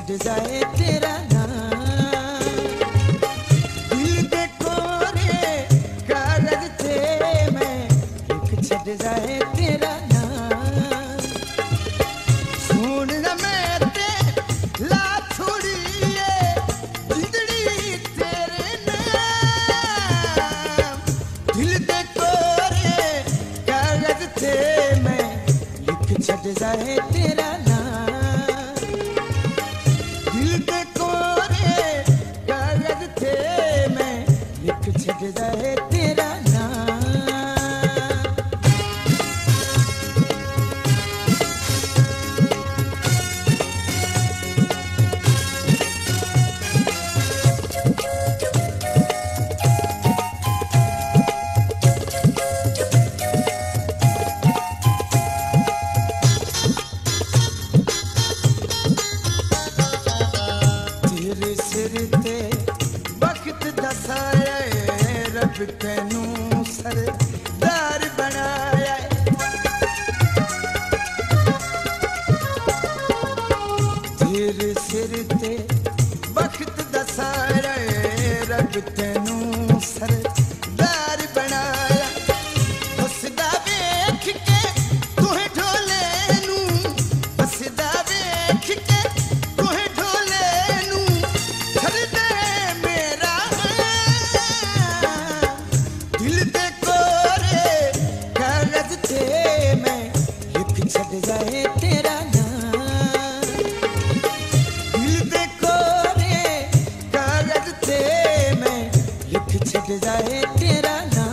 छड़ जाए तेरा नाम। दिल दे कोरे कागज थे मैं लिख छड़ जाए तेरा नाम। सुन ना मैं ते ला छोड़िए जिंदड़ी तेरे नाम। दिल दे कोरे कागज थे मैं लिख छड़ जाए तेरा नाम। दिल दे कोरे कागज थे मैं लिख छड़ जाए तेरा नाम। तेरे सिर ते वक्त दसाया रब तैनू सरदार बनाया। तेरे सिर ते वक्त दसाया रब तैनू सरदार बनाया। हसदा वेख के तुहे ढोले नू, हसदा वेख के तुहे ढोले नू छड़ दे मेरा। दिल दे कोरे कागज थे मैं लिख छड़ जाए तेरा नाम। दिल दे कोरे कागज थे मैं लिख छड़ जाए तेरा नाम।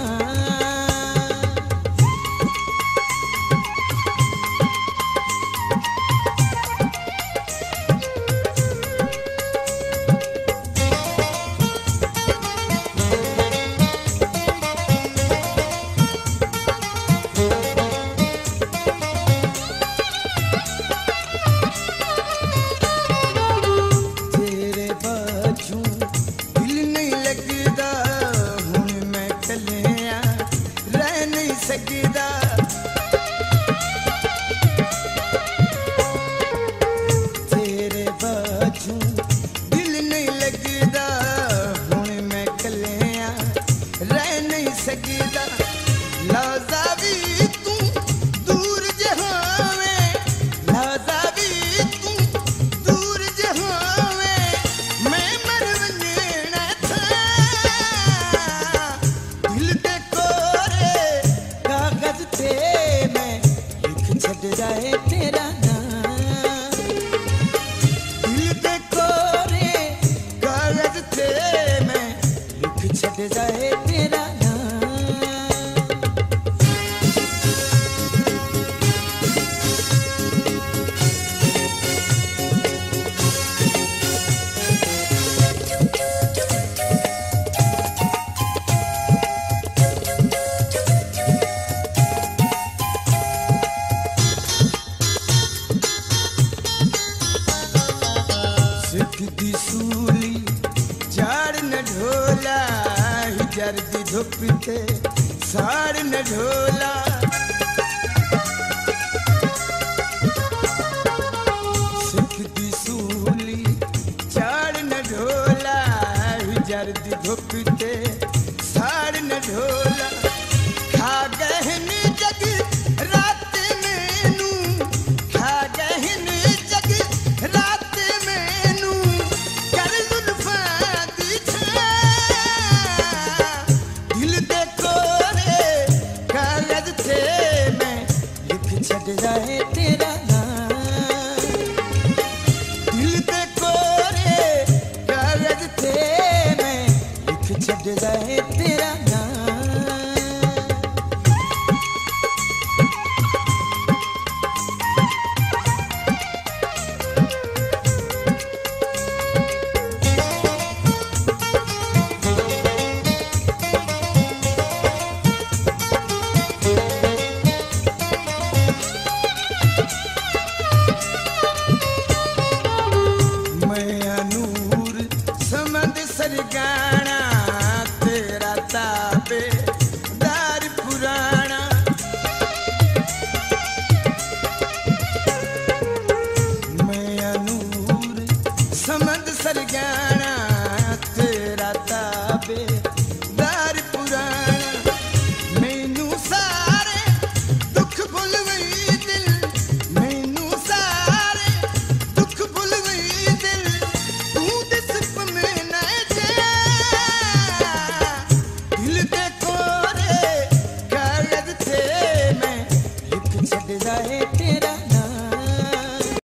तेरे बाजू दिल नहीं लगदा हुण मैं कलिया रह नहीं सकदा। तेरे बाजू दिल नहीं लगदा हुण मैं कलिया रह नहीं सकदा। लाजा भी तू दूर जहावे, लाजा भी तू दूर जहावे मैं मर वंजना था। दिल दे कोरे कागज थे मैं लिख छड़ जाए तेरा नाम। दिल दे कोरे कागज थे मैं लिख छड़ जाए तेरा नाम। सिख दी सूली झाड़ न ढोला हिजर दी धुप ते साड़ न ढोला। सिख दी सूली झाड़ न ढोला हिजर दी धुप ते साड़ न ढोला। खा गहन जग रात मैनू, खा गहन जग रात मैनू कर जुल्फां दी छां। दिल दे कोरे कागज थे मैं लिख छड़ जाए तेरा नाम। दिल दे कोरे कागज थे मैं लिख छड़ जाए